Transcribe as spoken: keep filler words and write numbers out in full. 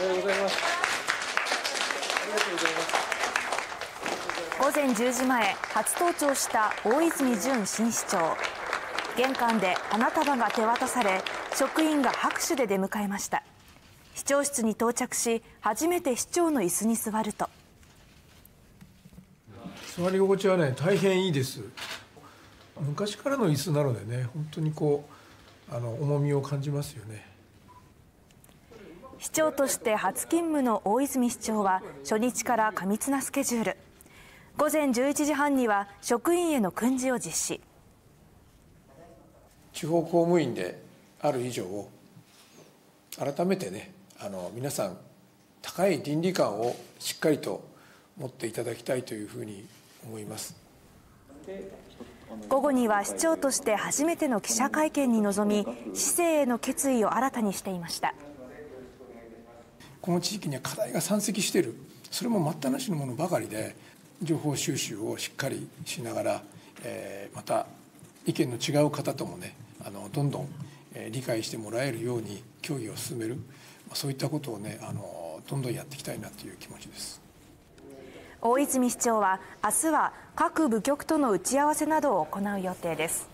がとうございます。ありがとうございます。 午前じゅうじまえ、初登庁した大泉潤新市長。玄関で花束が手渡され、職員が拍手で出迎えました。市長室に到着し、初めて市長の椅子に座ると。 座り心地はね、大変いいです。昔からの椅子なのでね、本当にこうあの重みを感じますよね。 市長として初勤務の大泉市長は初日から過密なスケジュール。午前じゅういちじはんには職員への訓示を実施。 地方公務員である以上を改めてね、あの皆さん高い倫理観をしっかりと持っていただきたいというふうに思います。 午後には市長として初めての記者会見に臨み、市政への決意を新たにしていました。 この地域には課題が山積している、それも待ったなしのものばかりで、情報収集をしっかりしながら、えー、また意見の違う方ともね、あのどんどん理解してもらえるように協議を進める、そういったことをね、あのどんどんやっていきたいなという気持ちです。 大泉市長は明日は各部局との打ち合わせなどを行う予定です。